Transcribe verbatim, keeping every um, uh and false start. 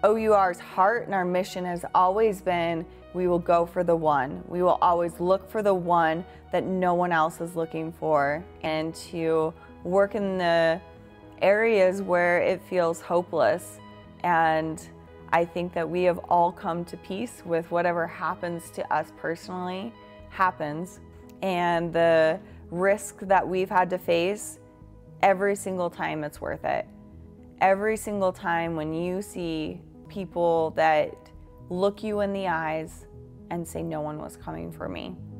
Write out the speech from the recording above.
O U R's heart and our mission has always been, we will go for the one. We will always look for the one that no one else is looking for, and to work in the areas where it feels hopeless. And I think that we have all come to peace with whatever happens to us personally happens, and the risk that we've had to face, every single time it's worth it. Every single time when you see people that look you in the eyes and say, no one was coming for me.